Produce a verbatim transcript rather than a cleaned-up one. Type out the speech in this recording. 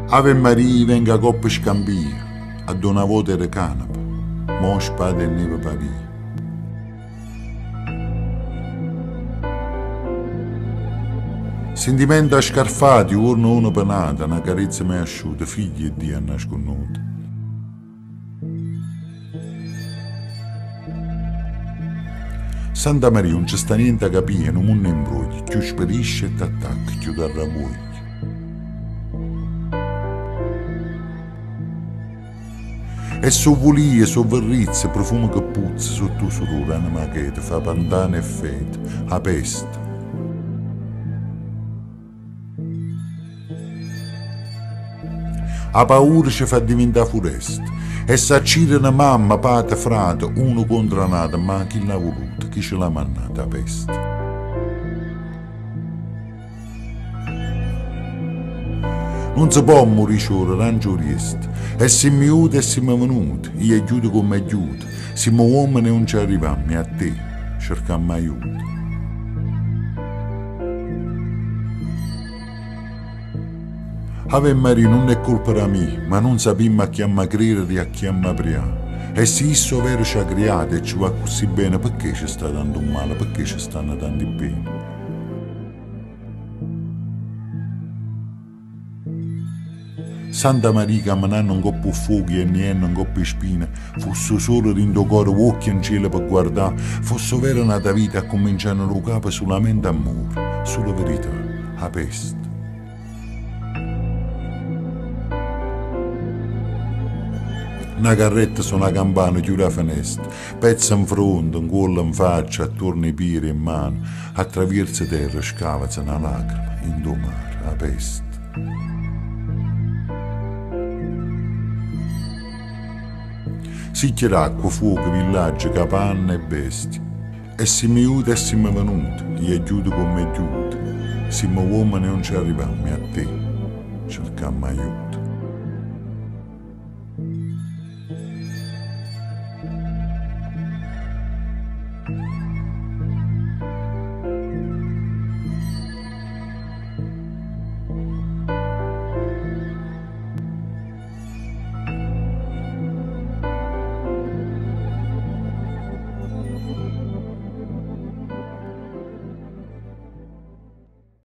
Ave Maria venga coppa scambia, a una volta era canapa, mo spada e neve pavia. Sentimento scarfati, urno uno penata, una carezza mai asciutta, figli e Dio nasconuta. Santa Maria non ci sta niente a capire, non mondo imbrogli, più spedisce e t'attacca, più darà voglia. E so volie, so verrizze, profumo che puzza sotto sorore, una maghetta, fa pantana e fete, a peste. A paura ci fa diventare foresta e s'accide una mamma, padre, frate, uno contro l'altro, ma chi l'ha voluto, chi ce l'ha mannata a peste. Non si può morire ora, non ci riesce. E siamo venuti e siamo venuti, io aiuto come aiuto, siamo uomini e non ci arriviamo, e a te cerchiamo aiuto. Ave Maria non è colpa da me, ma non sappiamo a chi amma credere e a chi amma apriare. E se isso vero ci ha creato e ci va così bene, perché ci sta dando un male, perché ci stanno dando bene? Santa Maria camminando un coppo fuochi e niente un coppo spina, fosse solo rindo cuore occhi in cielo per guardare, fosse vera nata vita a cominciare a lo capo solamente amore, sulla verità, a peste. Una carretta su una campana chiude la finestra, pezza in fronte, un collo in faccia, attorno ai piedi in mano, attraversa terra, scavazza una lacrima, in do mare, a peste. Sicchia acqua, fuoco, villaggio, capanne e bestie. E siamo venuti e siamo venuti, io aiuto come aiuto. Siamo uomini e non ci arriviamo, e a te cerchiamo aiuto. Thank you.